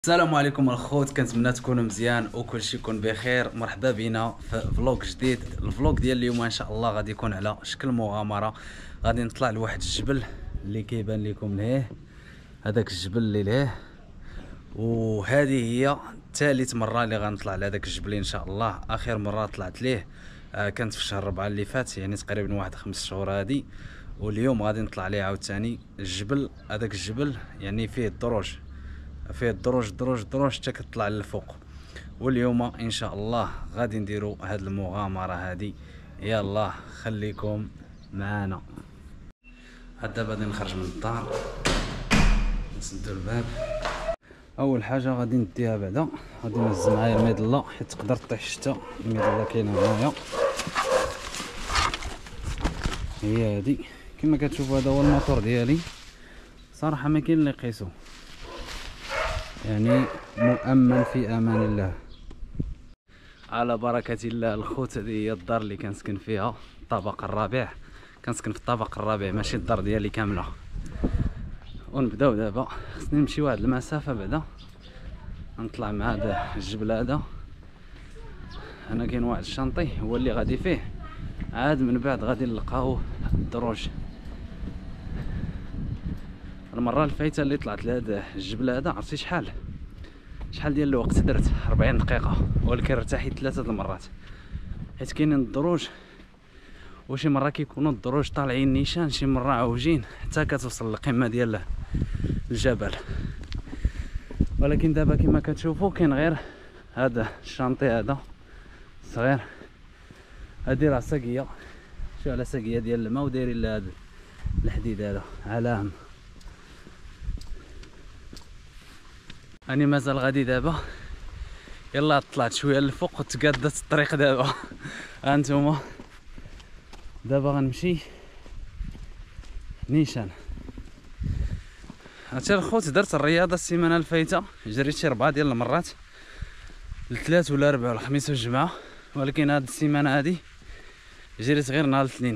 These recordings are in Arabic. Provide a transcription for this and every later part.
السلام عليكم الخوت، كنتمنى تكونوا مزيان وكلشي يكون بخير. مرحبا بينا في فلوق جديد. الفلوق ديال اليوم ان شاء الله غادي يكون على شكل مغامره. غادي نطلع لواحد الجبل اللي كيبان لكم لهيه، هذاك الجبل اللي لهيه، وهذه هي ثالث مره اللي غنطلع لهذاك الجبل ان شاء الله. اخر مره طلعت ليه كانت في شهر 4 اللي فات، يعني تقريبا واحد 5 شهور هادي. واليوم غادي نطلع ليه عاوتاني الجبل. هذاك الجبل يعني فيه الدروج، فيه الدروج دروج دروج حتى كتطلع للفوق. واليوم ان شاء الله غادي نديرو هاد المغامره هادي. يلا خليكم معانا. دابا غادي نخرج من الدار، نسدو الباب. اول حاجه غادي نديها بعدا، غادي نهز معايا المظله حيت تقدر طيح الشتا. المظله كاينه هنايا، هي هادي كما كتشوفوا. هذا هو الموتور ديالي، صراحه ما كاين اللي يقيسو، يعني مؤمن في امان الله. على بركه الله الخوت. هذه هي الدار اللي كنسكن فيها، الطابق الرابع. كنسكن في الطابق الرابع، ماشي الدار ديالي كامله. ونبداو دابا. خصني نمشي واحد المسافه بعدا نطلع مع هذا الجبل. هذا هنا كاين واحد الشانطي هو اللي غادي فيه، عاد من بعد غادي نلقاو الدروج. المره الفايته اللي طلعت لهذا الجبل هذا، عرفتي شحال ديال الوقت درت؟ 40 دقيقه، ولكن ارتحيت 3 المرات حيت كاينين الدروج، وشي مره كيكونوا الدروج طالعين نيشان، شي مره عوجين حتى كتوصل للقمه ديال الجبل. ولكن دابا كما كتشوفوا كاين غير هذا الشانطي هذا صغير. هذه راه ساقيه، شو على ساقيه ديال الماء، ودايرين لهذا الحديد هذا علام. راني مازال غادي دابا. يلا طلعت شويه للفوق وتقادت الطريق دابا. هانتوما دابا غنمشي نيشان. عرفتي الخوت، درت الرياضه السيمانه الفايته، جريت شي 4 ديال المرات، الثلاث ولا 4 والخميس والجمعه. ولكن هاد السيمانه هادي جريت غير نهار الاثنين.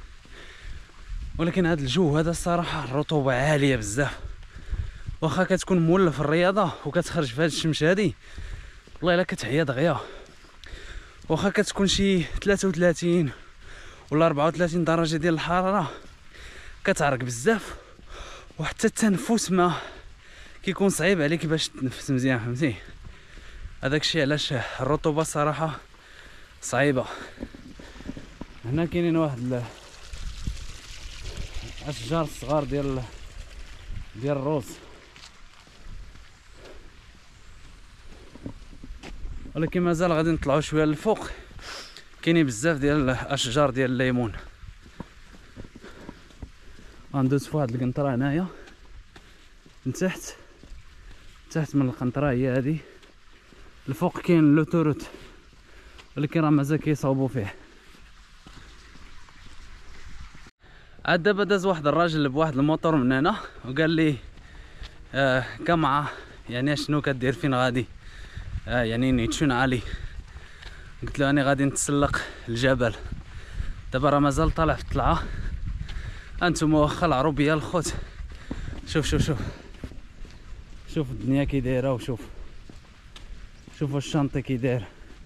ولكن هاد الجو هذا الصراحه الرطوبه عاليه بزاف، واخا كتكون مولف الرياضه وكتخرج في هاد الشمس هادي، والله الا كتعيا دغيا. واخا كتكون شي 33 ولا 34 درجه ديال الحراره، كتعرق بزاف، وحتى التنفس ما كيكون صعيب عليك باش تنفس مزيان، فهمتي؟ هذاك الشيء علاش الرطوبه صراحه صعيبه. هنا كاينين واحد الاشجار الصغار ديال الروز، ولكن مازال غادي نطلعوا شويه للفوق. كاينين بزاف ديال الاشجار ديال الليمون. غندوز في واحد القنطره هنايا من تحت من القنطره، هي هذه. الفوق كاين لوتوروت، ولكن راه مازال كيصاوبوا فيه. عاد دابا داز واحد الراجل بواحد الموطور من هنا وقال لي كامعه، يعني شنو كدير، فين غادي؟ يعني نيتشون عالي. قلت له اني غادي نتسلق الجبل. دابا راه مازال طالع في الطلعه. انتم واخا العربيه الخوت، شوف الدنيا كي دايره، شوفوا الشانطي كي داير.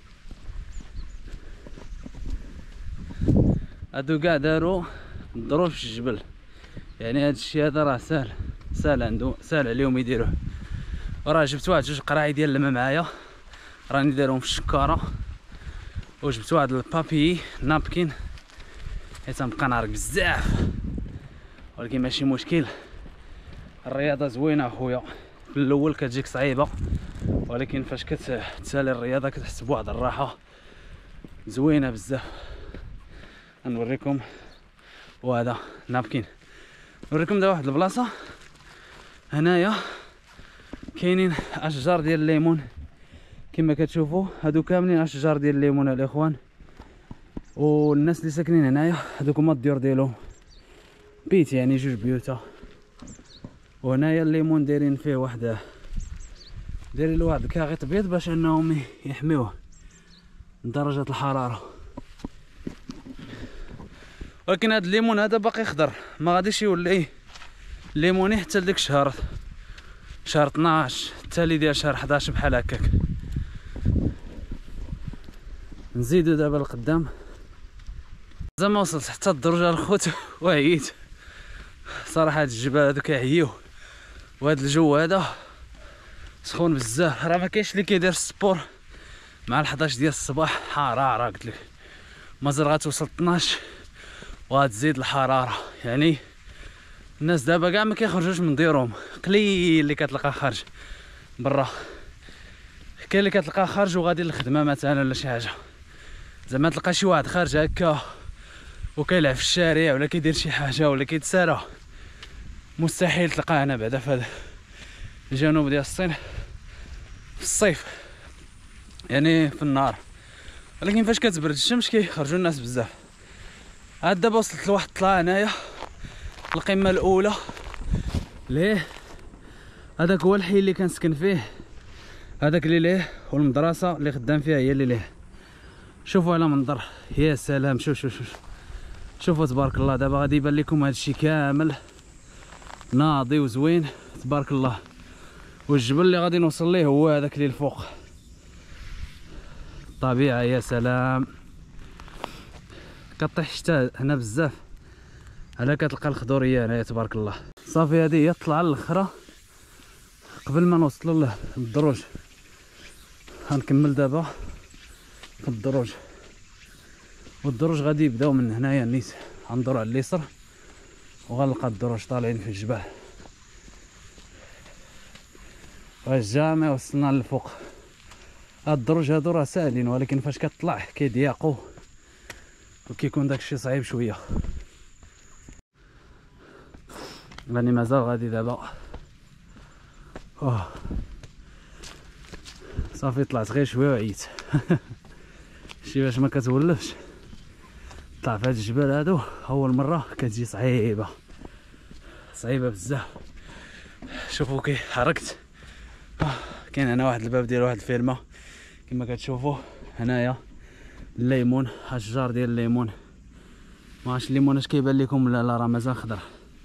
هادو كاع داروا الدروج في الجبل، يعني هاد الشيء هذا راه سهل عليهم يديروه. وراه جبت واحد 2 قراعي ديال الماء معايا، راني دايرهم في الشكاره، وجبت واحد البابي نابكين حيت نبقى نعرق بزاف. ولكن ماشي مشكل، الرياضه زوينه اخويا. في الاول كتجيك صعيبه، ولكن فاش كتسالي الرياضه كتحس بواحد الراحه زوينه بزاف. نوريكم، وهذا نابكين. نوريكم دا واحد البلاصه هنايا كاينين اشجار ديال الليمون كما كتشوفوا. هادو كاملين اشجار ديال الليمون الاخوان، والناس اللي ساكنين هنايا هادوك هما الديور ديالهم، بيت يعني 2 بيوتا. وهنايا الليمون دايرين فيه دايرين له واحد الكاغيط بيض باش انهم يحميوه من درجه الحراره. ولكن هاد الليمون هذا باقي خضر، ما غاديش يولي ليموني حتى لديك شهر 12 التالي ديال شهر 11 بحال هكاك. نزيدو دابا لقدام، زعما وصلت حتى الدرجه الخوت وعييت صراحه. هاد الجبال هادو كيعيو، وهاد الجو هذا سخون بزاف. راه ما كاينش اللي كيدير السبور مع 11 ديال الصباح حراره. قلت لك مازال غتوصل 12 وغتزيد الحراره. يعني الناس دابا كاع ما كيخرجوش من ديورهم، قليل اللي كتلقى خارج برا. كاين اللي كتلقى خارج وغادي للخدمه مثلا ولا شي حاجه، زعما تلقى شي واحد خارج هكا وكيلعب في الشارع ولا كيدير شي حاجه ولا كيتسارى، مستحيل تلقاه هنا بعدا في هذا الجنوب ديال الصين في الصيف، يعني في النهار. ولكن فاش كتبرد الشمس كيخرجوا الناس بزاف. عاد دابا وصلت لواحد الطلعه هنايا، القمه الاولى ليه هذاك هو الحي اللي كنسكن فيه، هذاك اللي ليه والمدرسه اللي خدام فيها هي اللي ليه. شوفوا على منظر، يا سلام. شوفوا تبارك الله. دابا غادي يبان لكم هادشي كامل ناضي وزوين تبارك الله. والجبل اللي غادي نوصل ليه هو هذاك اللي الفوق. الطبيعه يا سلام. كطيح الشتا هنا بزاف، على كتلقى الخضوريه هنايا تبارك الله. صافي هذه هي الطلعه الاخرى قبل ما نوصلوا للدروج. غنكمل دابا في الدروج، والدروج غادي يبداو من هنايا نيت، غندورو على اليسار وغنلقى الدروج طالعين في الجبال. جامي وصلنا للفوق. هاد الدروج هادو راه ساهلين، ولكن فاش كتطلع كيضيقوا وكيكون داكشي صعيب شويه. راني مازال غادي دابا. صافي طلعت غير شويه وعييت. شي باش ما كتولفش طلع في هاد الجبال هادو اول مره كتجي صعيبه بزاف. شوفوا كي حركت. كاين هنا واحد الباب ديال واحد الفيرما كما كتشوفوا هنايا. الليمون، اشجار ديال الليمون. ما عرفتش الليمون اش كيبان لكم ولا لا، راه مازال خضر.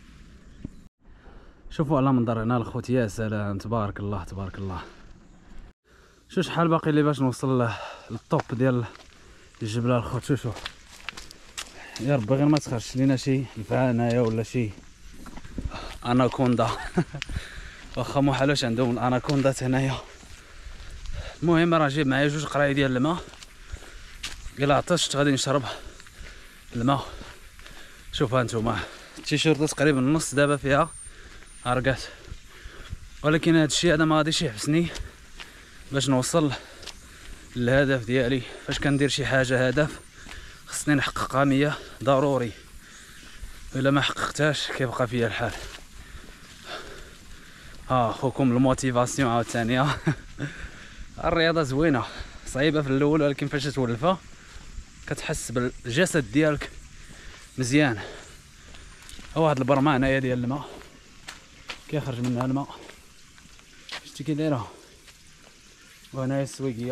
شوفوا على منظر هنا الخوت، يا سلام تبارك الله تبارك الله. شو شحال باقي لي باش نوصل للطوب ديال الجبل الخوت. شوفوا يا ربي غير ما تخرجش لينا شي نفعه هنايا ولا شي اناكوندا. واخا محالوش عندهم الاناكوندات هنايا. المهم راه جايب معايا 2 قراي ديال الماء، الا عطشت غادي نشرب الماء. شوفوا هانتوما التيشيرت تقريبا النص دابا فيها عرقات، ولكن هذا الشيء هذا ما غاديش يحبسني باش نوصل للهدف ديالي. فاش كندير شي حاجه هدف خصني نحققها 100 ضروري، الا ما حققتهاش كيبقى فيا الحال. خوكم الموتيفاسيون عاوتاني. الرياضه زوينه، صعيبه في الاول، ولكن فاش تولفها كتحس بالجسد ديالك مزيان. واحد البرمه هنايا ديال الماء كيخرج منها الماء، شتي كي دايره. وهنايا السويقيه.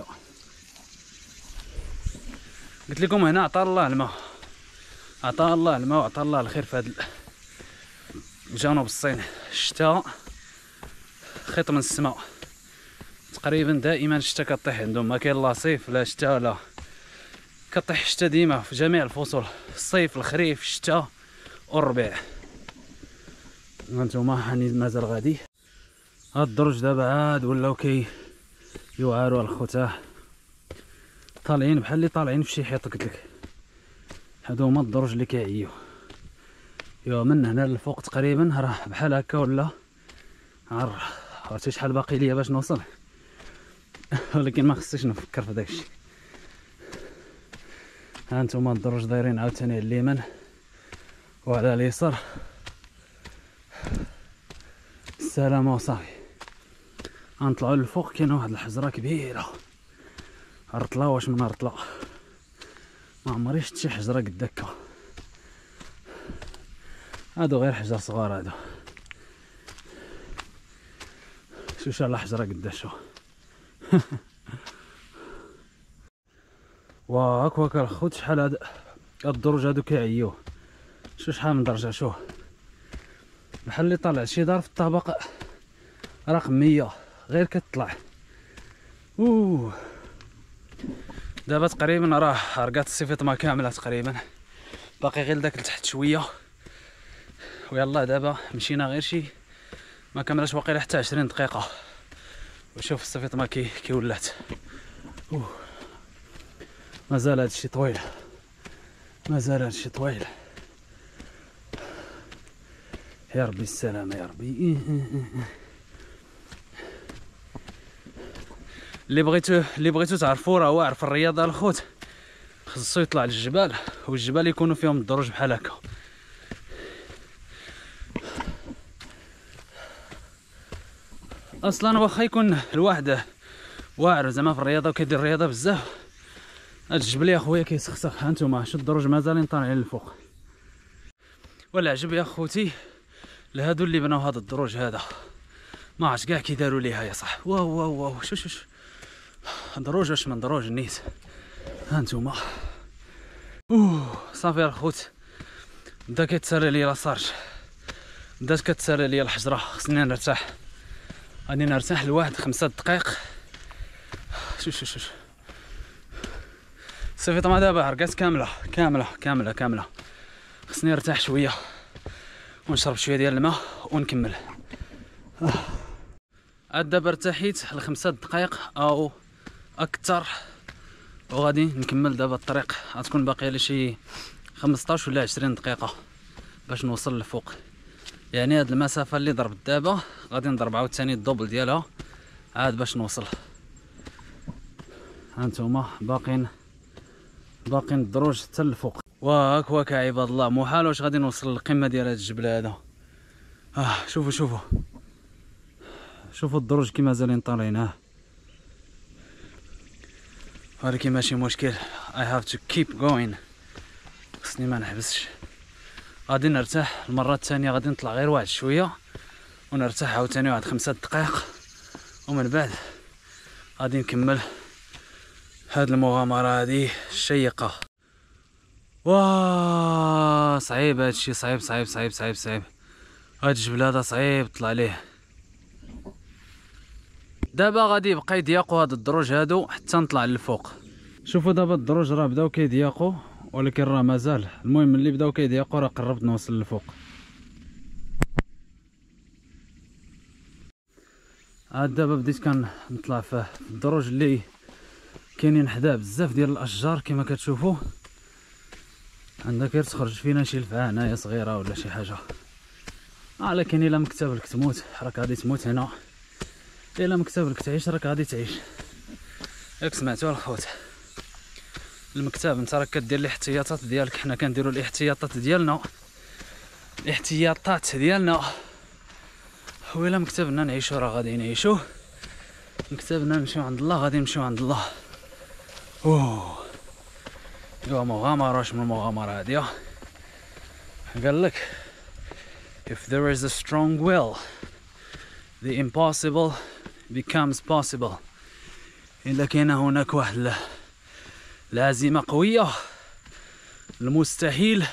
قلت لكم هنا عطا الله الماء، عطا الله الماء وعطا الله الخير في هذا جنوب الصين. الشتاء خيط من السماء، تقريبا دائما الشتاء كطيح عندهم. ما كاين لا صيف لا شتاء، لا كطيح الشتاء ديما في جميع الفصول، الصيف الخريف الشتاء والربيع. هانتوما هاني مازال غادي. هاد الدرج دابا عاد ولاو يوعروا الخوتاه، طالعين بحال اللي طالعين في شي حيط. قلتلك هادو هما الدرج اللي كيعيو. ايوا من هنا للفوق تقريبا راه بحال هكا ولا عرفتي شحال باقي ليا باش نوصل. ولكن ما خصنيش نفكر في داكشي. هانتوما الدرج دايرين عاوتاني على اليمين وعلى اليسار. السلامه وصافي. غنطلعو للفوق. كاينه واحد الحجره كبيره، رطله واش من رطله، ما عمري شفت شي حجره قد هكا. هادو غير حجر صغار هادو. شوف على حجره قداش. واك الخوت شحال هاد الدرج هادو كيعيو. شوف شحال من درجه. شوف بحال اللي طالع شي دار في الطابق رقم 100 غير كتطلع. دابا تقريبا راه رقات الصيفيطمه كامله تقريبا، باقي غير داك لتحت شويه. ويلا دابا مشينا غير شي ما كملش واقيلا حتى 20 دقيقه، وشوف الصيفيطمه كي ولات. مازال هادشي طويل، مازال هادشي طويل. يا ربي السلامه يا ربي. اللي بغيتو تعرفوا راه واعر في الرياضه الخوت، خصو يطلع للجبال، والجبال يكونوا فيهم الدروج بحال هكا. اصلا واخا يكون الواحد واعر زعما في الرياضه وكيدير الرياضه بزاف، هاد الجبل يا خويا كيسخسخ. هانتوما شو الدروج مازالين طالعين للفوق. والعجب يا خوتي لهادو اللي بناو هاد الدروج هذا، ما عرفتش كاع كي داروا ليها يا صاح. واو واو واو، شوف دروج واش من دروج نيت. هانتوما صافي الخوت، بدا كيتسالى ليا لاصارج، بدات كتسالى ليا الحجره، خصني نرتاح. غادي نرتاح لواحد 5 دقائق. شوف الصيفيطمه دابا عرقات كامله كامله كامله كامله. خصني نرتاح شويه ونشرب شويه ديال الماء ونكمل. عاد دابا ارتحيت ل5 دقائق او اكثر، وغادي نكمل دابا الطريق. غتكون باقي لي شي 15 ولا 20 دقيقه باش نوصل للفوق. يعني هاد المسافه اللي ضربت دابا غادي نضرب عاوتاني الدوبل ديالها عاد باش نوصل. هانتوما باقين الدروج حتى للفوق. واك عباد الله، محال واش غادي نوصل للقمه ديال هاد الجبل هذا. شوفوا الدروج كي مازالين طالعين. ولكن ماشي مشكل، I have to keep going. خصني ما نحبسش. غادي نرتاح المره الثانيه، غادي نطلع غير واحد شويه ونرتاح عاوتاني واحد 5 دقائق، ومن بعد غادي نكمل هاد المغامره هادي الشيقه. صعيب هادشي، صعيب. هاد الجبل هذا صعيب طلع ليه. دابا غادي يبقى يضيقوا هاد الدروج هادو حتى نطلع للفوق. شوفوا دابا الدروج راه بداو كيضيقوا، ولكن راه مازال. المهم اللي بداو كيضيقوا راه قربت نوصل للفوق. عاد دابا بديت كنطلع في الدروج اللي كاينين حداه بزاف ديال الاشجار كما كتشوفوا. عندك غير تخرج فينا شي لفعه هنايا صغيره ولا شي حاجه، لكن الا مكتبلك تموت راك غادي تموت هنا، الا مكتبلك تعيش راك غادي تعيش. ياك سمعتوا الخوت، المكتب انت راك كدير الاحتياطات ديالك، حنا كنديروا الاحتياطات ديالنا. وإلا مكتبنا نعيشو راه غادي نعيشوه، مكتبنا نمشيو عند الله غادي نمشيو عند الله. ايوا مغامرة، واش من المغامرة هادية. قالك if there is a strong will the impossible becomes possible. إلا كاين هناك واحد العزيمة قوية المستحيل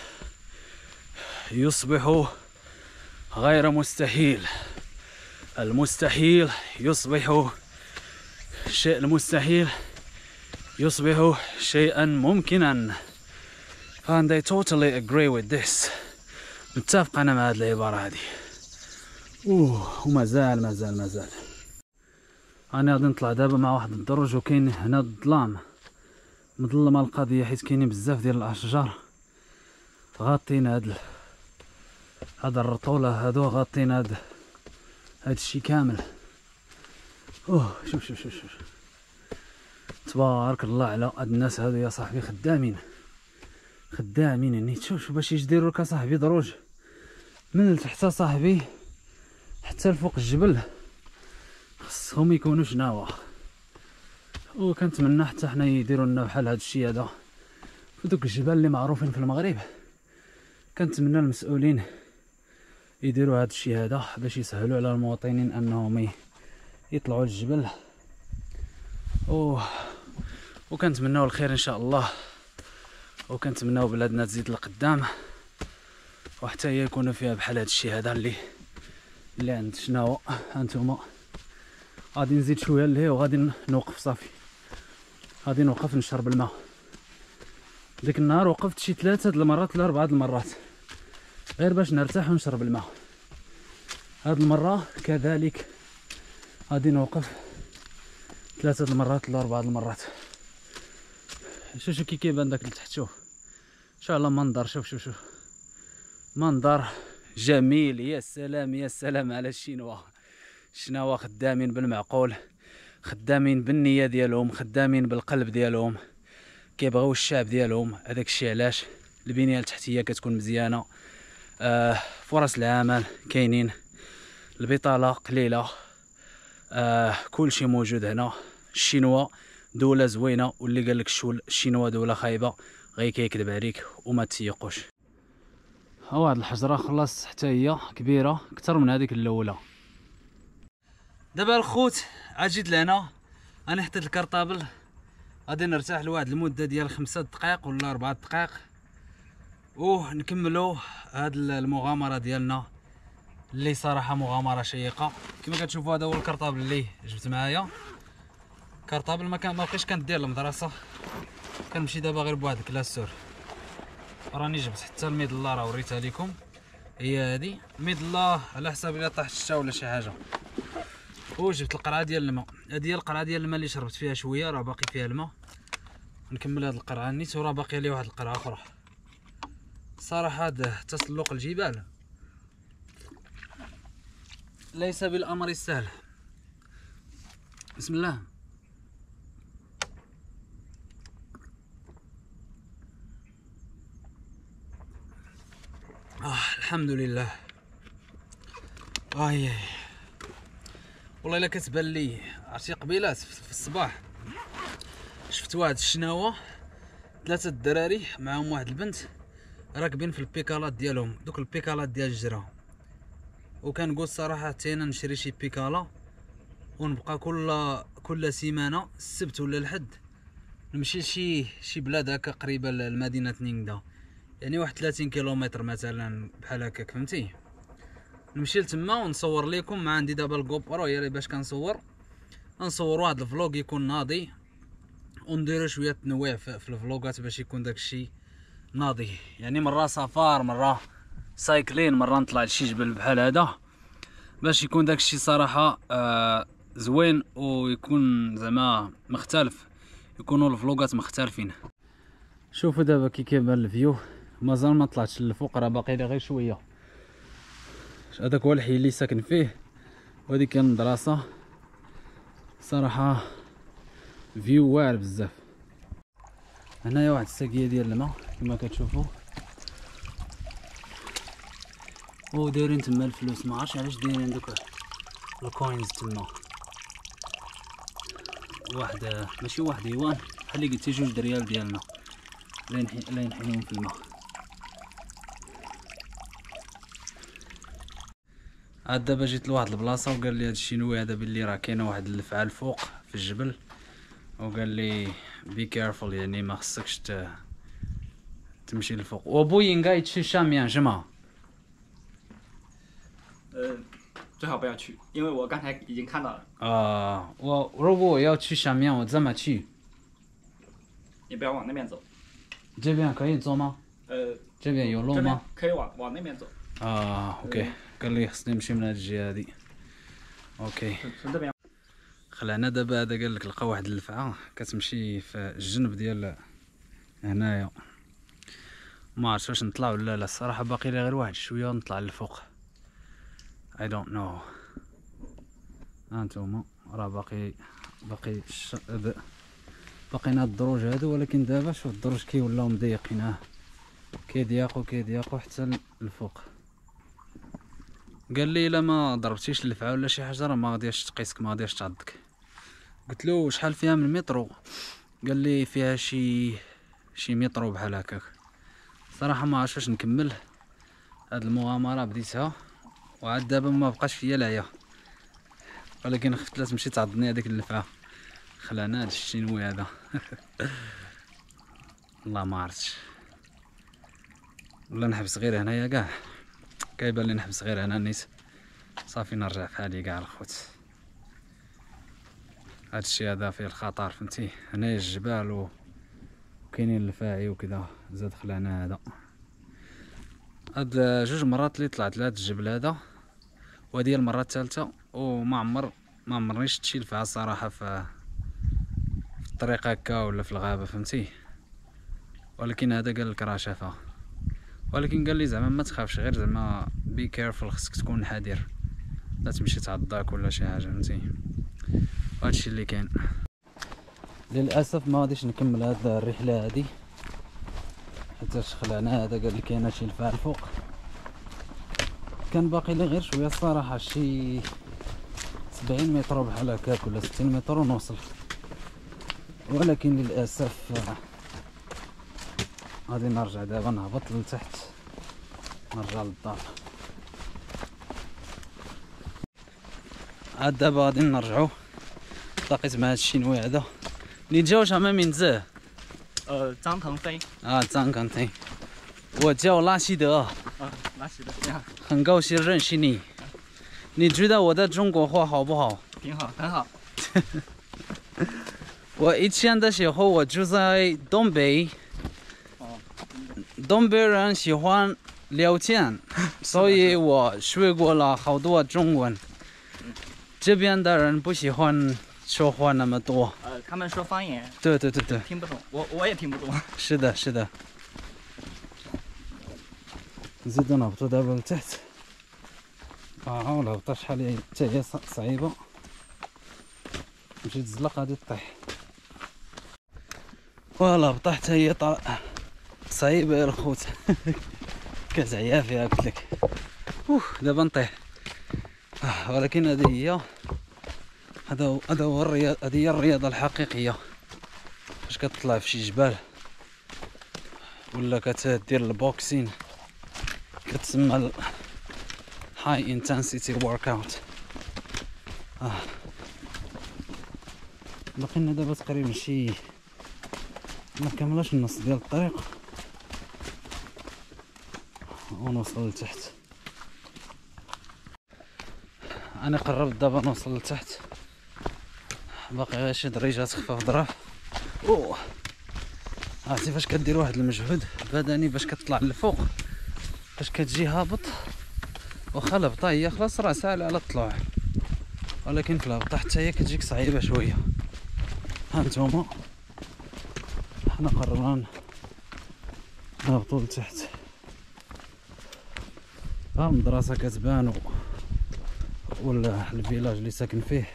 يصبح غير مستحيل، المستحيل يصبح الشيء المستحيل يصبح شيئا ممكنا. and I totally agree with this. متفق انا مع هذه العبارة هذه. ومازال انا غادي نطلع دابا مع واحد الدرج، وكاين هنا الظلام، مظلمه القضيه حيت كاينين بزاف ديال الاشجار غاطين هاد الرطوله هادو، غاطين هاد الشيء كامل. شوف تبارك الله على هاد الناس هادو يا صاحبي، خدامين نيت. شوف باش يديروا لك صاحبي دروج من لتحت صاحبي حتى لفوق الجبل، خصهم يكونوا شناوا. وكنتمنى حتى حنا يديروا لنا بحال هاد الشيء هذا في دوك الجبال اللي معروفين في المغرب. كنتمنى المسؤولين يديروا هاد الشيء هذا باش يسهلوا على المواطنين انهم يطلعوا للجبل. وكنتمناو الخير ان شاء الله، وكنتمناو بلادنا تزيد لقدام، وحتى هي يكونوا فيها بحال هاد الشيء هذا اللي عند شناوا. هانتوما غادي نزيد شويه لهيه وغادي نوقف صافي. غادي نوقف نشرب الماء. ديك النهار وقفت شي 3 المرات ولا 4 المرات غير باش نرتاح ونشرب الماء. هاد المره كذلك غادي نوقف 3 المرات ولا 4 المرات. شوف كي كيبان داك لتحت. شوف على منظر. شوف منظر جميل. يا سلام يا سلام على الشينوا خدامين بالمعقول، خدامين بالنية ديالهم، خدامين بالقلب ديالهم، كيبغيو الشعب ديالهم. هذاك الشيء علاش البنية التحتية كتكون مزيانة، فرص العمل كاينين، البطالة قليلة، كلشي موجود هنا. الشينوا دولة زوينة، واللي قال لك الشينوا دولة خايبة غير كيكذب عليك وما تيقوش. ها هاد الحجرة خلاص حتى هي كبيرة اكثر من هذيك الاولى. دابا الخوت عاد جيت لهنا، انا حطيت الكرطابل، غادي نرتاح لواحد المدة ديال 5 دقائق ولا 4 دقائق ونكملوا هاد المغامرة ديالنا اللي صراحة مغامرة شيقة. كما كتشوفوا هذا هو الكرطابل اللي جبت معايا. كرطابل ما بقيتش كندير المدرسة، كنمشي دابا غير بواحد الكلاسور. راني جبت حتى الميضلة، راه وريتها لكم، هي هادي الميضلة على حساب الا طاحت الشتا ولا شي حاجة. وجبت القرعة ديال الماء، هادي هي القرعة ديال الماء اللي شربت فيها شوية، راه باقي فيها الماء. نكمل هاد القرعة نيت، وراه باقي لي واحد القرعة أخرى. صراحة هاد تسلق الجبال ليس بالأمر السهل. بسم الله. الحمد لله. والله الا كتبان لي عرفتي قبيلات في الصباح شفت واحد الشناوه 3 الدراري معاهم واحد البنت راكبين في البيكالات ديالهم، دوك البيكالات ديال الجرة. وكنقول الصراحه حتى انا نشري شي بيكالا ونبقى كل سيمانه السبت ولا الحد نمشي لشي بلاد هكا قريبه لمدينه نينغدا، يعني واحد 30 كيلومتر مثلا بحال هكاك، فهمتي. نمشي لتما ونصور لكم. ما عندي دابا الكوبرو هي اللي باش كنصور واحد الفلوق يكون ناضي، ونديرو شويه تنويع في الفلوقات باش يكون داكشي ناضي، يعني مره سفار، مره سايكلين، مره نطلع لشي جبل بحال هذا، باش يكون داكشي صراحه زوين ويكون زعما مختلف، يكونوا الفلوقات مختلفين. شوفوا دابا كي كيبان الفيو، مازال ما طلعتش للفوق، راه باقي لي غير شويه. هذاك هو الحي اللي ساكن فيه، وهذيك كاين المدرسه. صراحه فيو واعر بزاف. هنايا واحد الساقيه ديال الماء كما كتشوفوا، ودايرين تما الفلوس، ما عرفتش علاش دايرين دوك الكوينز تما. واحد ماشي واحد ايوان، بحال اللي قلتي 2 ريال ديالنا لا ينحيهم في الماء. عاد دابا جيت لواحد البلاصه وقال لي هاد الشينوي هذا باللي راه كاينه واحد الفعل الفوق في الجبل، وقال لي بي كيرفول، يعني ما خصكش تمشي للفوق. وبوي انغاي تشي شاميان جما 最好不要去，因为我刚才已经看到了。 我如果我要去上面，我怎么去？ 你不要往那边走。 这边可以走吗？这边有路吗？ 可以往那边走。 اوكي. قال لي خصني نمشي من هاد الجهه هادي. اوكي. خلعنا دابا. هذا قال لك لقى واحد اللفعه كتمشي في الجنب ديال هنايا، ما عرفتش واش نطلع ولا لا. الصراحه باقي لي غير واحد شويه ونطلع للفوق. I don't know. هانتوما راه باقي باقينا الدروج هادو، ولكن دابا شوف الدروج كي ولاو مضيقين، كيضيقوا حتى الفوق. قال لي الا ما ضربتيش اللفعه ولا شي حاجه راه ما غاديش تقيسك، ما غاديش تعضك. قلت له شحال فيها من المترو؟ قال لي فيها شي مترو بحال هكاك. صراحه ما عرفتش واش نكمل هاد المغامره، بديتها وعاد دابا ما بقاش فيا العيا، ولكن خفت لا تمشي تعضني هذيك اللفعه. خلعنا هاد الشينوي هذا. والله ما عرفتش، ولا نحبس غير هنايا كاع. كيبان لي نحبس غير هنا نيت صافي، نرجع في حالي كاع الخوت. هادشي هذا فيه الخطر فهمتي. هنايا الجبال وكاينين الفاعي وكذا. زاد خلعنا هذا. هاد جوج مرات اللي طلعت لهاد الجبل هذا، وهادي هي المره الثالثه، وما عمرني شفت شي لفعه الصراحه في الطريق هكا ولا في الغابه فهمتي. ولكن هذا قال لك راه شافها، ولكن قال لي زعما ما تخافش، غير زعما بي كيرفول، خصك تكون حذر لا تمشي تعضاك ولا شي حاجه فهمتي. وهادشي اللي كاين. للاسف ما غاديش نكمل هاد الرحله هادي حيتاش خلعنا هذا. قال لي كاينه شي لفعه الفوق، كان باقي لي غير شويه الصراحه، شي 70 متر بحال هكاك ولا 60 متر ونوصل، ولكن للاسف غادي نرجع دابا نهبط لتحت نرجع للدار. عاد دابا غادي نرجعو. لقيت مع هاد الشينوي هذا你叫什么名字？ 张腾飞。 张腾飞。我叫拉希德。 拉希德，你好。 很高兴认识你。你觉得我的中国话好不好？ 挺好，很好。 我以前的时候我住在东北。东北人喜欢聊天，所以我学过了好多中文。这边的人不喜欢说话那么多。 他们说方言。 对， 听不懂，我也听不懂。 是的。نزيدو نهبطو دابا لتحت. الهبطة شحال حتى هي صعيبة، تمشي تزلق غادي طيح. الهبطة حتى هي صعيبة يا الخوت. كتعيا فيها قلتلك. دابا نطيح. ولكن هذه هو الرياضة، هذه هي الرياضة الحقيقية، فاش كتطلع في شي جبال ولا كتدير البوكسين، كتسمى هاي انتنسيتي ورك اوت. باقي لنا دابا تقريبا شي ما كاملاش النص ديال الطريق ونوصل لتحت. انا قربت دابا نوصل لتحت، باقي غير شي دريجات خفاف ظراف. عرفتي فاش كدير واحد المجهود بدني باش كتطلع للفوق، فاش كتجي هابط واخا الهبطه هي خلاص راه ساهله على الطلوع، ولكن في الهبطه حتى هي كتجيك صعيبه شويه. هانتوما حنا قررنا نهبطو لتحت. المدرسه كتبان ولا الفيلاج اللي ساكن فيه.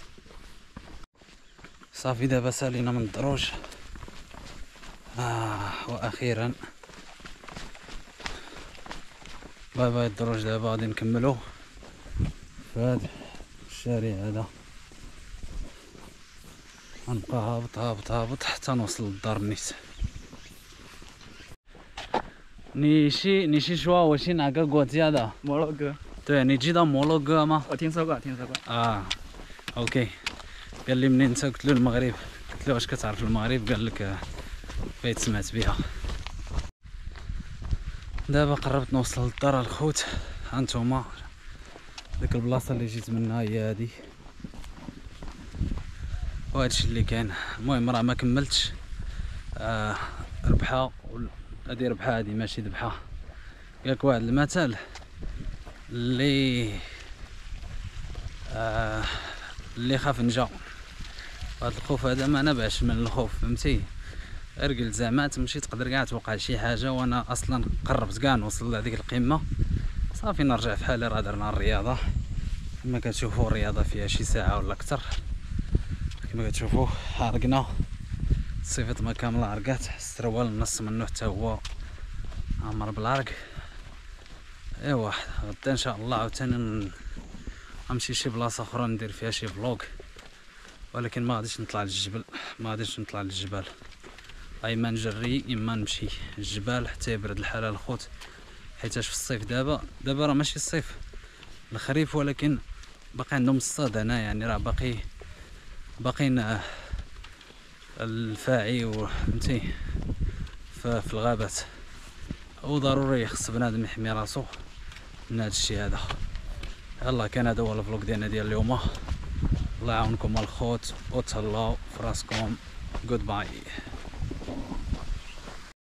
صافي دابا سالينا من الدروج. واخيرا باي الدروج. دابا غادي نكملو في هذا الشارع هذا، غنبقى هابط حتى نوصل للدار نيت. 你是说我是哪个国家的？ 摩洛哥。 对，你知道摩洛哥吗？ 我听说过。 اوكي. قال لي منين انت؟ قلت له المغرب. قلت له واش كتعرف المغرب؟ قال لك بغيت سمعت بها. دابا قربت نوصل للدار الخوت. هانتوما ديك البلاصه اللي جيت منها هي هادي، وهادشي اللي كاين. المهم راه ما كملتش. ربحه هادي ربحه، هادي ماشي ذبحه. قالك واحد المثل اللي خاف نجا. هاد الخوف هذا ما نبعش من الخوف فهمتي، غير قلت زعما تمشي تقدر كاع توقع شي حاجه، وانا اصلا قربت كاع نوصل لهاديك القمه. صافي نرجع في حالي. راه درنا الرياضه كما كتشوفوا، الرياضه فيها شي ساعه ولا اكثر. كما كتشوفوا عرقنا، الصيفط كامله عرقات، السروال النص منه حتى هو عمر بالعرق. ايوا غدا ان شاء الله عاوتاني غنمشي شي بلاصه اخرى ندير فيها شي فلوق، ولكن ما غاديش نطلع للجبال. اما نجري اما نمشي الجبال حتى يبرد الحال الخوت، حيتاش في الصيف دابا راه ماشي الصيف، الخريف، ولكن باقي عندهم الصاد هنا، يعني راه باقيين الفاعي وفهمتي في الغابات. وضروري خص بنادم يحمي راسو من هذا الشيء هذا. يلا كان هذا هو الفلوق ديالنا ديال اليوم. الله يعاونكم الخوت وتهلاو فراسكم. جود باي.